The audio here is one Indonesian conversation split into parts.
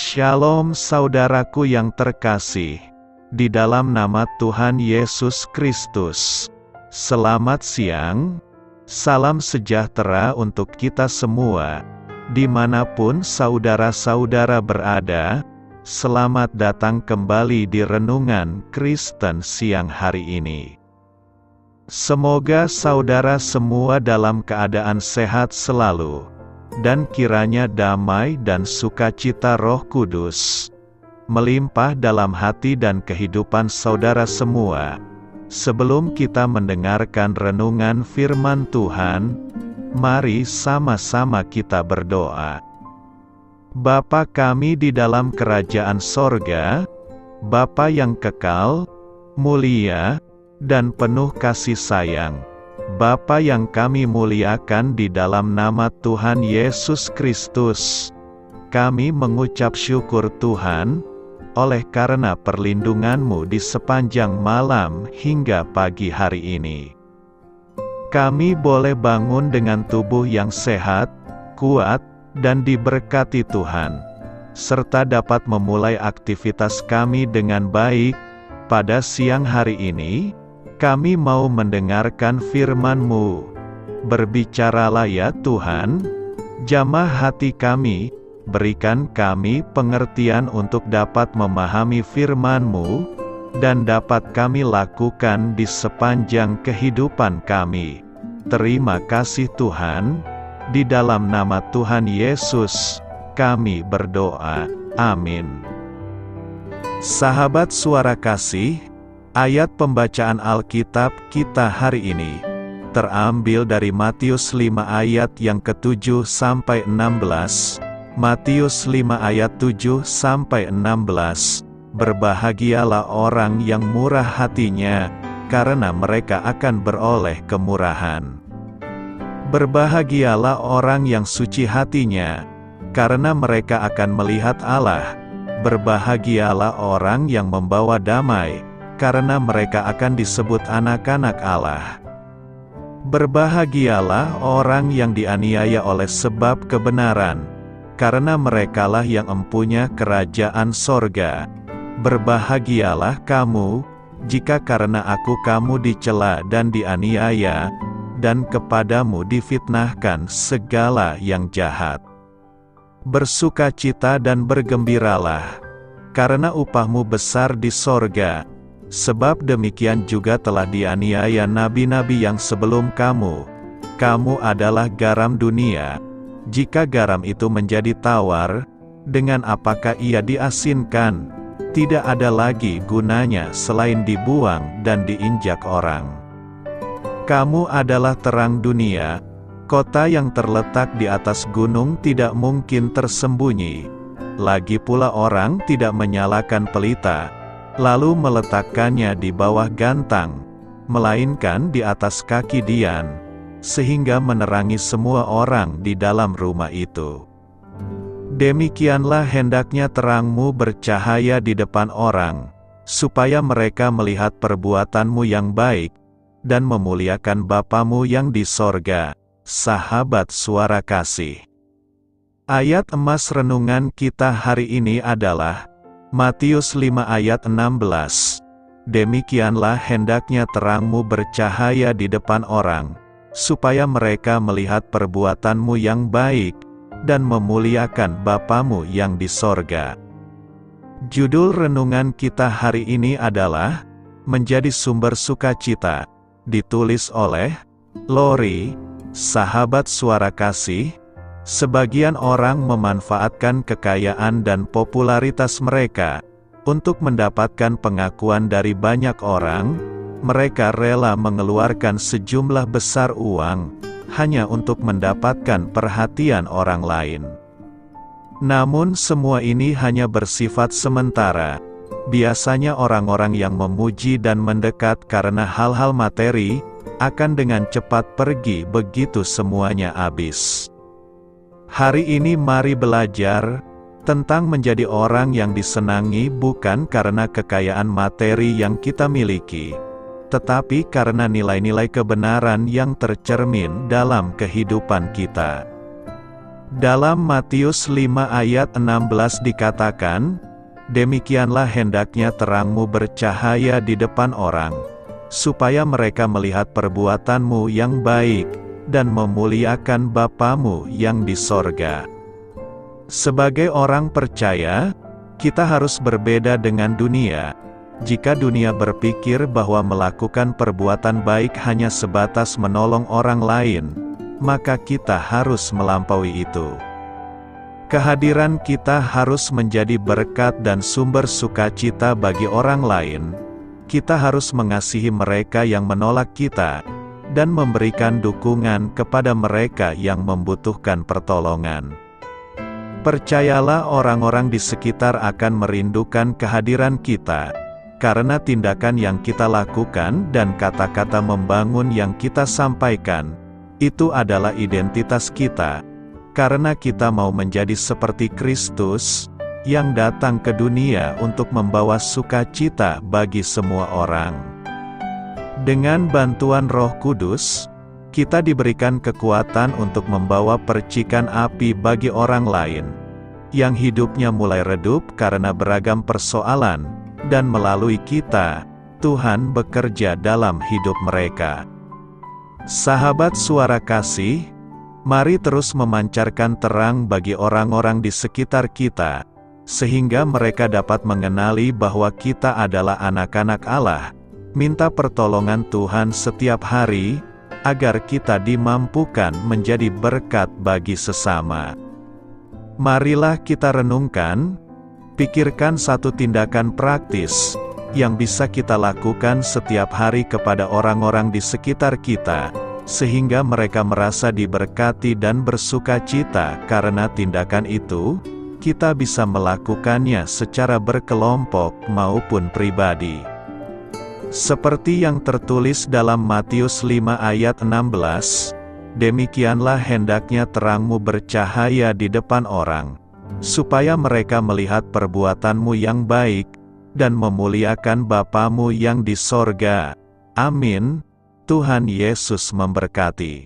Shalom saudaraku yang terkasih, di dalam nama Tuhan Yesus Kristus. Selamat siang, salam sejahtera untuk kita semua, dimanapun saudara-saudara berada. Selamat datang kembali di Renungan Kristen siang hari ini. Semoga saudara semua dalam keadaan sehat selalu, dan kiranya damai dan sukacita Roh Kudus melimpah dalam hati dan kehidupan saudara semua. Sebelum kita mendengarkan renungan firman Tuhan, mari sama-sama kita berdoa. Bapa kami di dalam kerajaan sorga, Bapa yang kekal, mulia, dan penuh kasih sayang, Bapa yang kami muliakan di dalam nama Tuhan Yesus Kristus, kami mengucap syukur Tuhan, oleh karena perlindungan-Mu di sepanjang malam hingga pagi hari ini. Kami boleh bangun dengan tubuh yang sehat, kuat, dan diberkati Tuhan, serta dapat memulai aktivitas kami dengan baik. Pada siang hari ini, kami mau mendengarkan firman-Mu. Berbicaralah ya Tuhan, jamah hati kami, berikan kami pengertian untuk dapat memahami firman-Mu, dan dapat kami lakukan di sepanjang kehidupan kami. Terima kasih Tuhan, di dalam nama Tuhan Yesus, kami berdoa. Amin. Sahabat suara kasih, ayat pembacaan Alkitab kita hari ini terambil dari Matius 5 ayat yang ke-7 sampai 16. Matius 5 ayat 7 sampai 16. Berbahagialah orang yang murah hatinya, karena mereka akan beroleh kemurahan. Berbahagialah orang yang suci hatinya, karena mereka akan melihat Allah. Berbahagialah orang yang membawa damai, karena mereka akan disebut anak-anak Allah. Berbahagialah orang yang dianiaya oleh sebab kebenaran, karena merekalah yang empunya kerajaan sorga. Berbahagialah kamu, jika karena aku kamu dicela dan dianiaya, dan kepadamu difitnahkan segala yang jahat. Bersukacita dan bergembiralah, karena upahmu besar di sorga. Sebab demikian juga telah dianiaya nabi-nabi yang sebelum kamu. Kamu adalah garam dunia. Jika garam itu menjadi tawar, dengan apakah ia diasinkan? Tidak ada lagi gunanya selain dibuang dan diinjak orang. Kamu adalah terang dunia. Kota yang terletak di atas gunung tidak mungkin tersembunyi. Lagi pula orang tidak menyalakan pelita, lalu meletakkannya di bawah gantang, melainkan di atas kaki dian, sehingga menerangi semua orang di dalam rumah itu. Demikianlah hendaknya terangmu bercahaya di depan orang, supaya mereka melihat perbuatanmu yang baik, dan memuliakan Bapamu yang di sorga. Sahabat suara kasih, ayat emas renungan kita hari ini adalah Matius 5 ayat 16. Demikianlah hendaknya terangmu bercahaya di depan orang, supaya mereka melihat perbuatanmu yang baik, dan memuliakan Bapamu yang di sorga. Judul renungan kita hari ini adalah Menjadi Sumber Sukacita, ditulis oleh Lori. Sahabat suara kasih, sebagian orang memanfaatkan kekayaan dan popularitas mereka untuk mendapatkan pengakuan dari banyak orang. Mereka rela mengeluarkan sejumlah besar uang hanya untuk mendapatkan perhatian orang lain. Namun semua ini hanya bersifat sementara. Biasanya orang-orang yang memuji dan mendekat karena hal-hal materi akan dengan cepat pergi begitu semuanya habis. Hari ini mari belajar tentang menjadi orang yang disenangi bukan karena kekayaan materi yang kita miliki, tetapi karena nilai-nilai kebenaran yang tercermin dalam kehidupan kita. Dalam Matius 5 ayat 16 dikatakan, "Demikianlah hendaknya terangmu bercahaya di depan orang, supaya mereka melihat perbuatanmu yang baik, dan memuliakan Bapamu yang di sorga." Sebagai orang percaya, kita harus berbeda dengan dunia. Jika dunia berpikir bahwa melakukan perbuatan baik hanya sebatas menolong orang lain, maka kita harus melampaui itu. Kehadiran kita harus menjadi berkat dan sumber sukacita bagi orang lain. Kita harus mengasihi mereka yang menolak kita, dan memberikan dukungan kepada mereka yang membutuhkan pertolongan. Percayalah, orang-orang di sekitar akan merindukan kehadiran kita, karena tindakan yang kita lakukan dan kata-kata membangun yang kita sampaikan, itu adalah identitas kita, karena kita mau menjadi seperti Kristus, yang datang ke dunia untuk membawa sukacita bagi semua orang. Dengan bantuan Roh Kudus, kita diberikan kekuatan untuk membawa percikan api bagi orang lain, yang hidupnya mulai redup karena beragam persoalan, dan melalui kita, Tuhan bekerja dalam hidup mereka. Sahabat Suara Kasih, mari terus memancarkan terang bagi orang-orang di sekitar kita, sehingga mereka dapat mengenali bahwa kita adalah anak-anak Allah. Minta pertolongan Tuhan setiap hari, agar kita dimampukan menjadi berkat bagi sesama. Marilah kita renungkan, pikirkan satu tindakan praktis, yang bisa kita lakukan setiap hari kepada orang-orang di sekitar kita, sehingga mereka merasa diberkati dan bersukacita. Karena tindakan itu, kita bisa melakukannya secara berkelompok maupun pribadi. Seperti yang tertulis dalam Matius 5 ayat 16, "Demikianlah hendaknya terangmu bercahaya di depan orang, supaya mereka melihat perbuatanmu yang baik, dan memuliakan Bapamu yang di sorga." Amin. Tuhan Yesus memberkati.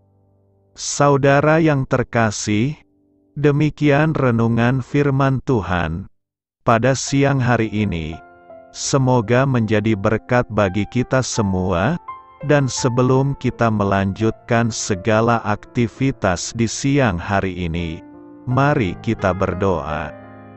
Saudara yang terkasih, demikian renungan firman Tuhan pada siang hari ini. Semoga menjadi berkat bagi kita semua. Dan sebelum kita melanjutkan segala aktivitas di siang hari ini, mari kita berdoa.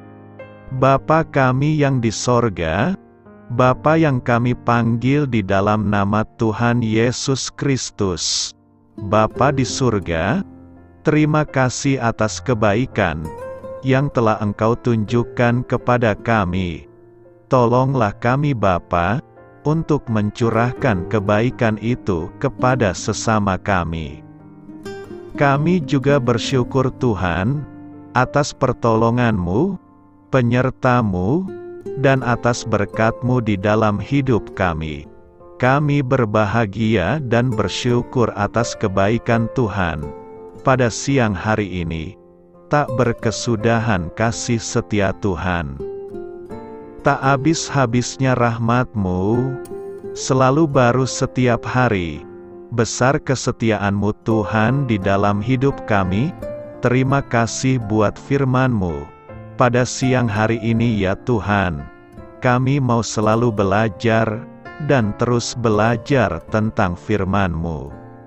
Bapa kami yang di sorga, Bapa yang kami panggil di dalam nama Tuhan Yesus Kristus, Bapa di surga, terima kasih atas kebaikan yang telah Engkau tunjukkan kepada kami. Tolonglah kami Bapa, untuk mencurahkan kebaikan itu kepada sesama kami. Kami juga bersyukur Tuhan, atas pertolongan-Mu, penyerta-Mu, dan atas berkat-Mu di dalam hidup kami. Kami berbahagia dan bersyukur atas kebaikan Tuhan. Pada siang hari ini, tak berkesudahan kasih setia Tuhan. Tak habis-habisnya rahmat-Mu, selalu baru setiap hari. Besar kesetiaan-Mu Tuhan di dalam hidup kami. Terima kasih buat firman-Mu. Pada siang hari ini ya Tuhan, kami mau selalu belajar, dan terus belajar tentang firman-Mu.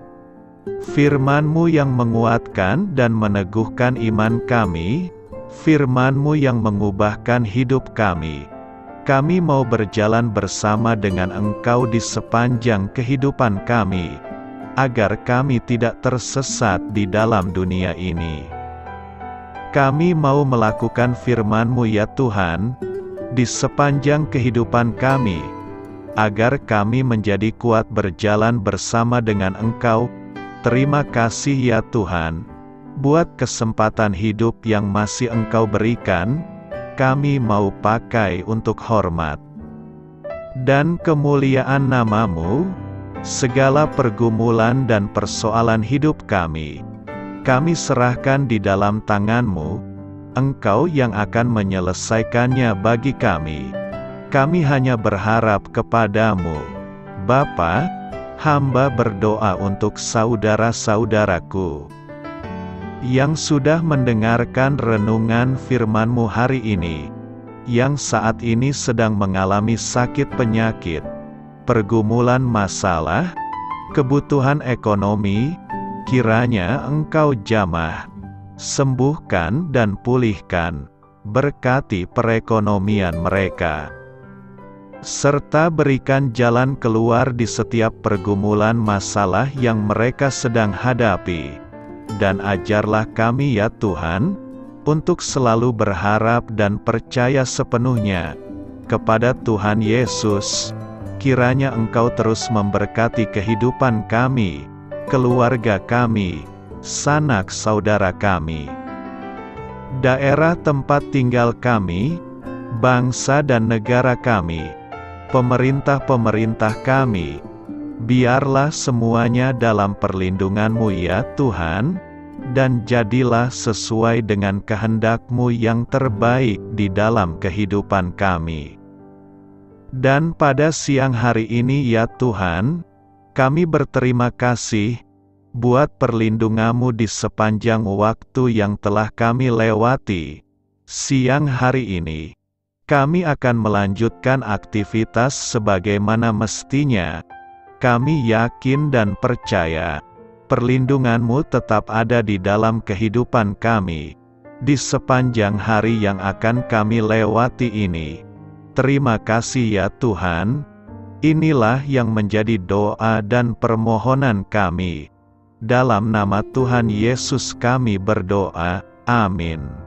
Firman-Mu yang menguatkan dan meneguhkan iman kami, firman-Mu yang mengubahkan hidup kami. Kami mau berjalan bersama dengan Engkau di sepanjang kehidupan kami, agar kami tidak tersesat di dalam dunia ini. Kami mau melakukan firman-Mu ya Tuhan, di sepanjang kehidupan kami, agar kami menjadi kuat berjalan bersama dengan Engkau. Terima kasih ya Tuhan, buat kesempatan hidup yang masih Engkau berikan. Kami mau pakai untuk hormat dan kemuliaan nama-Mu. Segala pergumulan dan persoalan hidup kami serahkan di dalam tangan-Mu. Engkau yang akan menyelesaikannya bagi kami. Kami hanya berharap kepada-Mu. Bapa, hamba berdoa untuk saudara-saudaraku. yang sudah mendengarkan renungan firman-Mu hari ini, yang saat ini sedang mengalami sakit penyakit, pergumulan masalah, kebutuhan ekonomi, kiranya Engkau jamah, sembuhkan dan pulihkan, berkati perekonomian mereka, serta berikan jalan keluar di setiap pergumulan masalah yang mereka sedang hadapi. Dan ajarlah kami ya Tuhan, untuk selalu berharap dan percaya sepenuhnya kepada Tuhan Yesus. Kiranya Engkau terus memberkati kehidupan kami, keluarga kami, sanak saudara kami, daerah tempat tinggal kami, bangsa dan negara kami, pemerintah-pemerintah kami. Biarlah semuanya dalam perlindungan-Mu ya Tuhan, dan jadilah sesuai dengan kehendak-Mu yang terbaik di dalam kehidupan kami. Dan pada siang hari ini ya Tuhan, kami berterima kasih buat perlindungan-Mu di sepanjang waktu yang telah kami lewati. Siang hari ini, kami akan melanjutkan aktivitas sebagaimana mestinya. Kami yakin dan percaya, perlindungan-Mu tetap ada di dalam kehidupan kami, di sepanjang hari yang akan kami lewati ini. Terima kasih ya Tuhan. Inilah yang menjadi doa dan permohonan kami. Dalam nama Tuhan Yesus kami berdoa, amin.